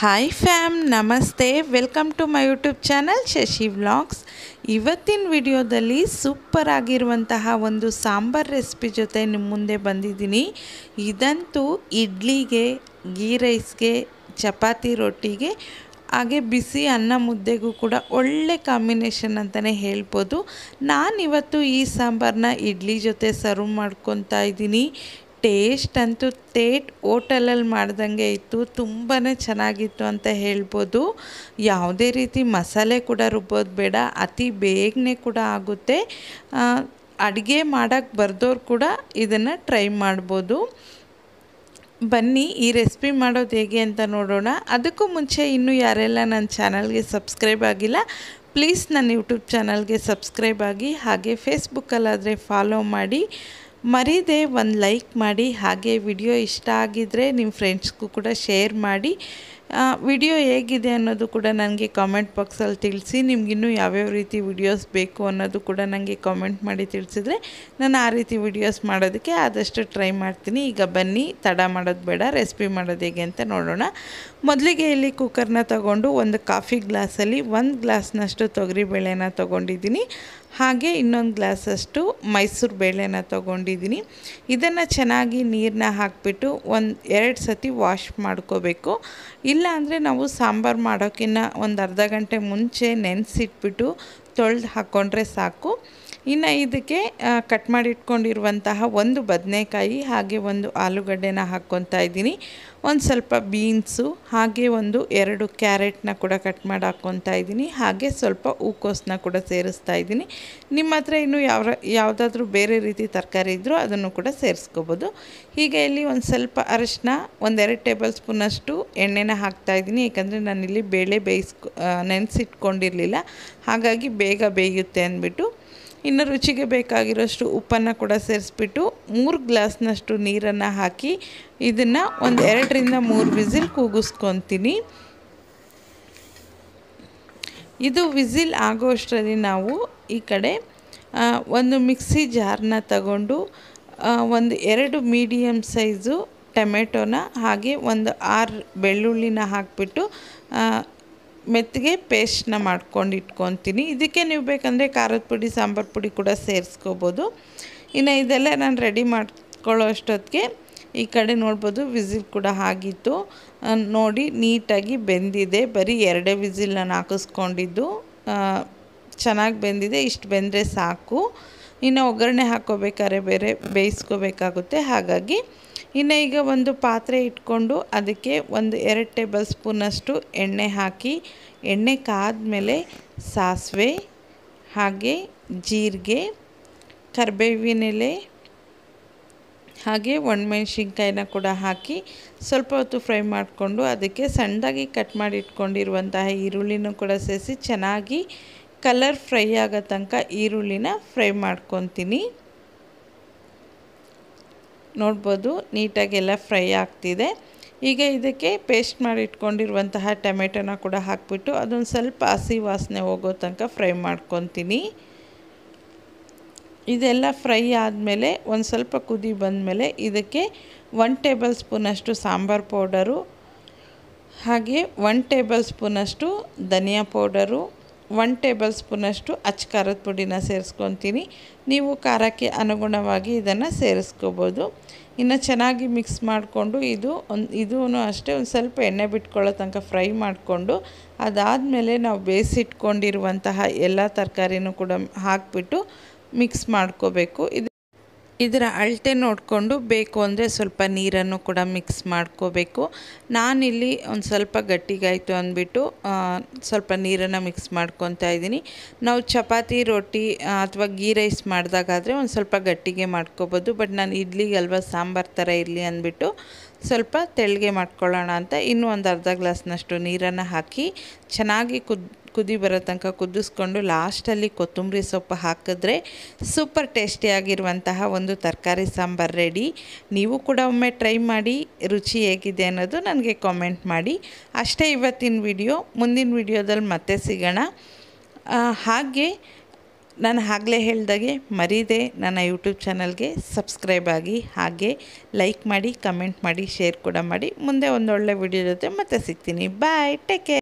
Hi fam, ನಮಸ್ತೆ. Welcome to my YouTube channel Shashi vlogs. ಇವತ್ತಿನ ವಿಡಿಯೋದಲ್ಲಿ ಸೂಪರ್ ಆಗಿರುವಂತಹ ಒಂದು ಸಾಂಬಾರ್ ರೆಸಿಪಿ ಜೊತೆ ನಿಮ್ಮ ಮುಂದೆ ಬಂದಿದ್ದೀನಿ. ಇದಂತೂ ಇಡ್ಲಿಗೆ, ಗೀ ರೈಸ್ಗೆ, ಚಪಾತಿ ರೊಟ್ಟಿಗೆ, ಹಾಗೆ ಬಿಸಿ ಅನ್ನ ಮುದ್ದೆಗೂ ಕೂಡ ಒಳ್ಳೆ ಕಾಂಬಿನೇಷನ್ ಅಂತಲೇ ಹೇಳ್ಬೋದು. ನಾನಿವತ್ತು ಈ ಸಾಂಬಾರನ್ನ ಇಡ್ಲಿ ಜೊತೆ ಸರ್ವ್ ಮಾಡ್ಕೊತಾ ಇದ್ದೀನಿ. ಟೇಸ್ಟ್ ಅಂತೂ ಹೋಟೆಲಲ್ಲಿ ಮಾಡ್ದಂಗೆ ಇತ್ತು. ತುಂಬಾ ಚೆನ್ನಾಗಿತ್ತು ಅಂತ ಹೇಳ್ಬೋದು. ಯಾವುದೇ ರೀತಿ ಮಸಾಲೆ ಕೂಡ ರುಬ್ಬೋದು ಬೇಡ, ಅತಿ ಬೇಗನೆ ಕೂಡ ಆಗುತ್ತೆ. ಅಡುಗೆ ಮಾಡೋಕ್ಕೆ ಬರ್ದವ್ರು ಕೂಡ ಇದನ್ನು ಟ್ರೈ ಮಾಡ್ಬೋದು. ಬನ್ನಿ ಈ ರೆಸಿಪಿ ಮಾಡೋದು ಹೇಗೆ ಅಂತ ನೋಡೋಣ. ಅದಕ್ಕೂ ಮುಂಚೆ ಇನ್ನೂ ಯಾರೆಲ್ಲ ನನ್ನ ಚಾನಲ್ಗೆ ಸಬ್ಸ್ಕ್ರೈಬ್ ಆಗಿಲ್ಲ, ಪ್ಲೀಸ್ ನನ್ನ ಯೂಟ್ಯೂಬ್ ಚಾನಲ್ಗೆ ಸಬ್ಸ್ಕ್ರೈಬ್ ಆಗಿ, ಹಾಗೆ ಫೇಸ್ಬುಕ್ಕಲ್ಲಾದರೆ ಫಾಲೋ ಮಾಡಿ, ಮರೀದೆ ಒಂದು ಲೈಕ್ ಮಾಡಿ. ಹಾಗೆ ವಿಡಿಯೋ ಇಷ್ಟ ಆಗಿದ್ದರೆ ನಿಮ್ಮ ಫ್ರೆಂಡ್ಸ್ಗೂ ಕೂಡ ಶೇರ್ ಮಾಡಿ. ವಿಡಿಯೋ ಹೇಗಿದೆ ಅನ್ನೋದು ಕೂಡ ನನಗೆ ಕಾಮೆಂಟ್ ಬಾಕ್ಸಲ್ಲಿ ತಿಳಿಸಿ. ನಿಮಗಿನ್ನೂ ಯಾವ್ಯಾವ ರೀತಿ ವಿಡಿಯೋಸ್ ಬೇಕು ಅನ್ನೋದು ಕೂಡ ನನಗೆ ಕಾಮೆಂಟ್ ಮಾಡಿ ತಿಳಿಸಿದರೆ ನಾನು ಆ ರೀತಿ ವಿಡಿಯೋಸ್ ಮಾಡೋದಕ್ಕೆ ಆದಷ್ಟು ಟ್ರೈ ಮಾಡ್ತೀನಿ. ಈಗ ಬನ್ನಿ, ತಡ ಮಾಡೋದು ಬೇಡ, ರೆಸಿಪಿ ಮಾಡೋದು ಹೇಗೆ ಅಂತ ನೋಡೋಣ. ಮೊದಲಿಗೆ ಇಲ್ಲಿ ಕುಕ್ಕರ್ನ ತಗೊಂಡು ಒಂದು ಕಾಫಿ ಗ್ಲಾಸಲ್ಲಿ 1 ಗ್ಲಾಸ್ನಷ್ಟು ತೊಗರಿಬೇಳೆನ ತೊಗೊಂಡಿದ್ದೀನಿ. ಹಾಗೆ ಇನ್ನೊಂದು ಗ್ಲಾಸಷ್ಟು ಮೈಸೂರು ಬೇಳೆನ ತೊಗೊಂಡಿದ್ದೀನಿ. ಇದನ್ನು ಚೆನ್ನಾಗಿ ನೀರನ್ನ ಹಾಕಿಬಿಟ್ಟು 2 ಸತಿ ವಾಶ್ ಮಾಡ್ಕೋಬೇಕು. ಇಲ್ಲಾಂದರೆ ನಾವು ಸಾಂಬಾರು ಮಾಡೋಕ್ಕಿಂತ ಒಂದು ಅರ್ಧ ಗಂಟೆ ಮುಂಚೆ ನೆನೆಸಿಟ್ಬಿಟ್ಟು ತೊಳೆದು ಹಾಕ್ಕೊಂಡ್ರೆ ಸಾಕು. ಇನ್ನು ಇದಕ್ಕೆ ಕಟ್ ಮಾಡಿ ಇಟ್ಕೊಂಡಿರುವಂತಹ 1 ಬದನೆಕಾಯಿ, ಹಾಗೆ 1 ಆಲೂಗಡ್ಡೆನ ಹಾಕ್ಕೊತಾ ಇದ್ದೀನಿ. ಒಂದು ಸ್ವಲ್ಪ ಬೀನ್ಸು, ಹಾಗೆ 2 ಕ್ಯಾರೆಟ್ನ ಕೂಡ ಕಟ್ ಮಾಡಿ ಹಾಕ್ಕೊತಾ ಇದ್ದೀನಿ. ಹಾಗೆ ಸ್ವಲ್ಪ ಹೂಕೋಸನ್ನ ಕೂಡ ಸೇರಿಸ್ತಾ ಇದ್ದೀನಿ. ನಿಮ್ಮ ಹತ್ರ ಇನ್ನೂ ಯಾವುದಾದ್ರೂ ಬೇರೆ ರೀತಿ ತರಕಾರಿ ಇದ್ದರೂ ಅದನ್ನು ಕೂಡ ಸೇರಿಸ್ಕೋಬೋದು. ಹೀಗೆ ಇಲ್ಲಿ ಒಂದು ಸ್ವಲ್ಪ ಅರಿಶಿನ, 2 ಟೇಬಲ್ ಸ್ಪೂನಷ್ಟು ಎಣ್ಣೆನ ಹಾಕ್ತಾಯಿದ್ದೀನಿ. ಏಕೆಂದರೆ ನಾನಿಲ್ಲಿ ಬೇಳೆ ನೆನೆಸಿಟ್ಕೊಂಡಿರಲಿಲ್ಲ, ಹಾಗಾಗಿ ಬೇಗ ಬೇಯುತ್ತೆ ಅಂದ್ಬಿಟ್ಟು. ಇನ್ನು ರುಚಿಗೆ ಬೇಕಾಗಿರೋಷ್ಟು ಉಪ್ಪನ್ನು ಕೂಡ ಸೇರಿಸ್ಬಿಟ್ಟು 3 ಗ್ಲಾಸ್ನಷ್ಟು ನೀರನ್ನು ಹಾಕಿ ಇದನ್ನು 2 ರಿಂದ 3 ವಿಸಿಲ್ ಕೂಗಿಸ್ಕೊತೀನಿ. ಇದು ವಿಸಿಲ್ ಆಗೋಷ್ಟರಲ್ಲಿ ನಾವು ಈ ಕಡೆ ಒಂದು ಮಿಕ್ಸಿ ಜಾರನ್ನ ತಗೊಂಡು 2 ಮೀಡಿಯಮ್ ಸೈಜು ಟೊಮೆಟೊನ, ಹಾಗೆ 6 ಬೆಳ್ಳುಳ್ಳಿನ ಹಾಕಿಬಿಟ್ಟು ಮೆತ್ತಗೆ ಪೇಸ್ಟ್ನ ಮಾಡ್ಕೊಂಡು ಇಟ್ಕೊತೀನಿ. ಇದಕ್ಕೆ ನೀವು ಬೇಕಂದರೆ ಖಾರದ ಪುಡಿ, ಸಾಂಬಾರು ಪುಡಿ ಕೂಡ ಸೇರಿಸ್ಕೋಬೋದು. ಇನ್ನು ಇದೆಲ್ಲ ನಾನು ರೆಡಿ ಮಾಡ್ಕೊಳ್ಳೋ ಅಷ್ಟೊತ್ತಿಗೆ ಈ ಕಡೆ ನೋಡ್ಬೋದು ವಿಸಿಲ್ ಕೂಡ ಆಗಿತ್ತು. ನೋಡಿ ನೀಟಾಗಿ ಬೆಂದಿದೆ. ಬರೀ 2 ವಿಸಿಲ್ ನಾನು ಹಾಕಿಸ್ಕೊಂಡಿದ್ದು, ಚೆನ್ನಾಗಿ ಬೆಂದಿದೆ. ಇಷ್ಟು ಬೆಂದರೆ ಸಾಕು. ಇನ್ನು ಒಗ್ಗರಣೆ ಹಾಕ್ಕೋಬೇಕಾದ್ರೆ ಬೇರೆ ಬೇಯಿಸ್ಕೋಬೇಕಾಗುತ್ತೆ. ಹಾಗಾಗಿ ಇನ್ನು ಈಗ ಒಂದು ಪಾತ್ರೆ ಇಟ್ಕೊಂಡು ಅದಕ್ಕೆ 2 ಟೇಬಲ್ ಸ್ಪೂನಷ್ಟು ಎಣ್ಣೆ ಹಾಕಿ, ಎಣ್ಣೆ ಕಾದ್ಮೇಲೆ ಸಾಸಿವೆ, ಹಾಗೆ ಜೀರಿಗೆ, ಕರಿಬೇವಿನ ಎಲೆ, ಹಾಗೆ ಒಣಮೆಣ್ಸಿನ್ಕಾಯಿನ ಕೂಡ ಹಾಕಿ ಸ್ವಲ್ಪ ಹೊತ್ತು ಫ್ರೈ ಮಾಡಿಕೊಂಡು ಅದಕ್ಕೆ ಸಣ್ಣದಾಗಿ ಕಟ್ ಮಾಡಿ ಇಟ್ಕೊಂಡಿರುವಂತಹ ಈರುಳ್ಳಿನೂ ಕೂಡ ಸೇರಿಸಿ ಚೆನ್ನಾಗಿ ಕಲರ್ ಫ್ರೈ ಆಗೋ ತನಕ ಈರುಳ್ಳಿನ ಫ್ರೈ ಮಾಡ್ಕೊತೀನಿ. ನೋಡ್ಬೋದು ನೀಟಾಗೆಲ್ಲ ಫ್ರೈ ಆಗ್ತಿದೆ. ಈಗ ಇದಕ್ಕೆ ಪೇಸ್ಟ್ ಮಾಡಿ ಇಟ್ಕೊಂಡಿರುವಂತಹ ಟೊಮೆಟೊನ ಕೂಡ ಹಾಕಿಬಿಟ್ಟು ಅದೊಂದು ಸ್ವಲ್ಪ ಹಸಿ ವಾಸನೆ ಹೋಗೋ ತನಕ ಫ್ರೈ ಮಾಡ್ಕೊತೀನಿ. ಇದೆಲ್ಲ ಫ್ರೈ ಆದಮೇಲೆ ಒಂದು ಸ್ವಲ್ಪ ಕುದಿ ಬಂದಮೇಲೆ ಇದಕ್ಕೆ 1 ಟೇಬಲ್ ಸ್ಪೂನಷ್ಟು ಸಾಂಬಾರು ಪೌಡರು, ಹಾಗೆ 1 ಟೇಬಲ್ ಸ್ಪೂನಷ್ಟು ಧನಿಯಾ ಪೌಡರು, 1 ಟೇಬಲ್ ಸ್ಪೂನಷ್ಟು ಅಚ್ಚ ಖಾರದ ಪುಡಿನ ಸೇರಿಸ್ಕೊತೀನಿ. ನೀವು ಖಾರಕ್ಕೆ ಅನುಗುಣವಾಗಿ ಇದನ್ನು ಸೇರಿಸ್ಕೋಬೋದು. ಇನ್ನು ಚೆನ್ನಾಗಿ ಮಿಕ್ಸ್ ಮಾಡಿಕೊಂಡು ಇದೂ ಅಷ್ಟೇ ಒಂದು ಸ್ವಲ್ಪ ಎಣ್ಣೆ ಬಿಟ್ಕೊಳ್ಳೋ ತನಕ ಫ್ರೈ ಮಾಡಿಕೊಂಡು ಅದಾದಮೇಲೆ ನಾವು ಬೇಯಿಸಿಟ್ಕೊಂಡಿರುವಂತಹ ಎಲ್ಲ ತರಕಾರಿನೂ ಕೂಡ ಹಾಕಿಬಿಟ್ಟು ಮಿಕ್ಸ್ ಮಾಡ್ಕೋಬೇಕು. ಇದರ ಅಳತೆ ನೋಡಿಕೊಂಡು ಬೇಕು ಅಂದರೆ ಸ್ವಲ್ಪ ನೀರನ್ನು ಕೂಡ ಮಿಕ್ಸ್ ಮಾಡ್ಕೋಬೇಕು. ನಾನಿಲ್ಲಿ ಒಂದು ಸ್ವಲ್ಪ ಗಟ್ಟಿಗಾಯಿತು ಅಂದ್ಬಿಟ್ಟು ಸ್ವಲ್ಪ ನೀರನ್ನು ಮಿಕ್ಸ್ ಮಾಡ್ಕೊತಾ ಇದ್ದೀನಿ. ನಾವು ಚಪಾತಿ, ರೊಟ್ಟಿ ಅಥವಾ ಗೀ ರೈಸ್ ಮಾಡಿದಾಗಾದರೆ ಒಂದು ಸ್ವಲ್ಪ ಗಟ್ಟಿಗೆ ಮಾಡ್ಕೋಬೋದು. ಬಟ್ ನಾನು ಇಡ್ಲಿಗೆ ಅಲ್ವಾ ಸಾಂಬಾರು ಥರ ಇರಲಿ ಅಂದ್ಬಿಟ್ಟು ಸ್ವಲ್ಪ ತೆಳ್ಳಗೆ ಮಾಡ್ಕೊಳ್ಳೋಣ ಅಂತ ಇನ್ನೂ ಒಂದು ಅರ್ಧ ಗ್ಲಾಸ್ನಷ್ಟು ನೀರನ್ನು ಹಾಕಿ ಚೆನ್ನಾಗಿ ಕುದಿ ಬರೋ ತನಕ ಕುದಿಸ್ಕೊಂಡು ಲಾಸ್ಟಲ್ಲಿ ಕೊತ್ತಂಬರಿ ಸೊಪ್ಪು ಹಾಕಿದ್ರೆ ಸೂಪರ್ ಟೇಸ್ಟಿಯಾಗಿರುವಂತಹ ಒಂದು ತರಕಾರಿ ಸಾಂಬಾರು ರೆಡಿ. ನೀವು ಕೂಡ ಒಮ್ಮೆ ಟ್ರೈ ಮಾಡಿ, ರುಚಿ ಹೇಗಿದೆ ಅನ್ನೋದು ನನಗೆ ಕಾಮೆಂಟ್ ಮಾಡಿ. ಅಷ್ಟೇ ಇವತ್ತಿನ ವಿಡಿಯೋ. ಮುಂದಿನ ವಿಡಿಯೋದಲ್ಲಿ ಮತ್ತೆ ಸಿಗೋಣ. ಹಾಗೆ ನಾನು ಆಗಲೇ ಹೇಳ್ದಾಗೆ ಮರೀದೆ ನನ್ನ ಯೂಟ್ಯೂಬ್ ಚಾನಲ್ಗೆ ಸಬ್ಸ್ಕ್ರೈಬ್ ಆಗಿ, ಹಾಗೆ ಲೈಕ್ ಮಾಡಿ, ಕಮೆಂಟ್ ಮಾಡಿ, ಶೇರ್ ಕೂಡ ಮಾಡಿ. ಮುಂದೆ ಒಂದೊಳ್ಳೆ ವಿಡಿಯೋ ಜೊತೆ ಮತ್ತೆ ಸಿಗ್ತೀನಿ. Bye, take care.